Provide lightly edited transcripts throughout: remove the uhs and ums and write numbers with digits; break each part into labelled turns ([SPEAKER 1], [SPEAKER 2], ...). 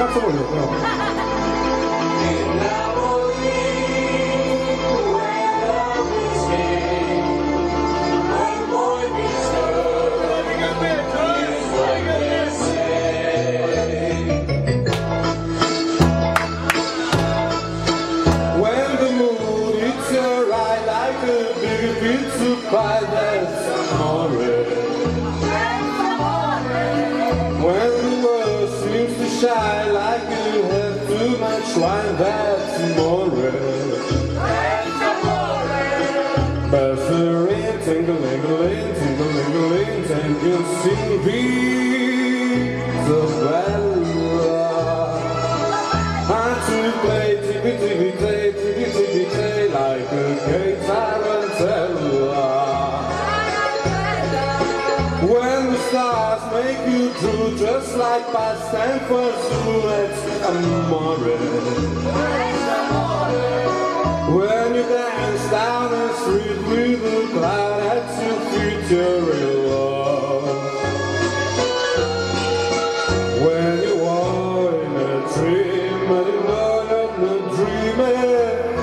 [SPEAKER 1] cazzo voglio però.
[SPEAKER 2] That's amore. When the world seems to shine like you have too much wine, that's amore. Buzzing, tingling, tingling, and you'll see beats of bella. Hard to play, tippy, like a gay tarantella. When the stars make you drool, just like past and pursue, that's amore. When you dance down the street with a cloud at your feet, you're in love. When you are in a dream, and you know you're not dreaming,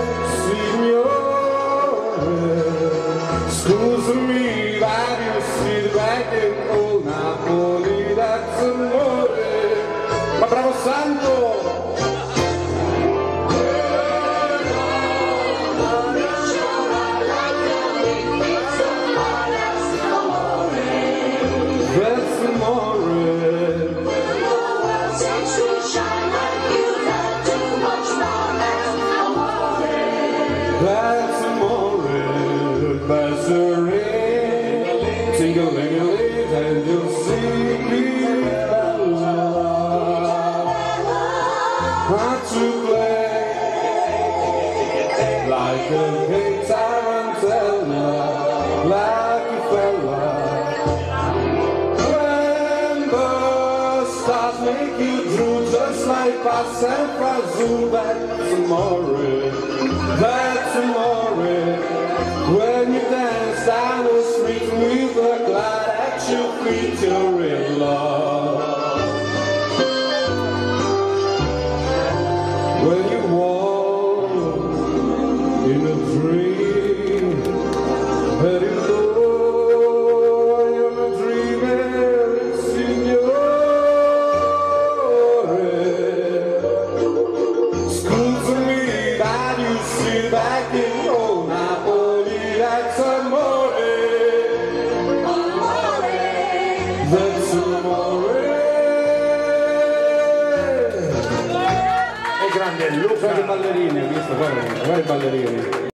[SPEAKER 2] signore. Scusa me, why do you see the back in old Napoli? That's amore. Ma bravo santo! That's amore. That's amore. Buzzing, tingling, and you'll see bella. Hard to play like a gay tarantella, like a fella. When the stars make you drool, just like Pass and Frazoo, that's amore. That's amore. When you dance down the street with a glad at your feet, you're in love. When you walk in a dream, let it go, you're dreaming, signore. Scusa me, that you see back in old Napoli, that's amore. That's amore.
[SPEAKER 1] È grande Luca.
[SPEAKER 2] Guarda i ballerini, hai visto? Guarda i ballerini.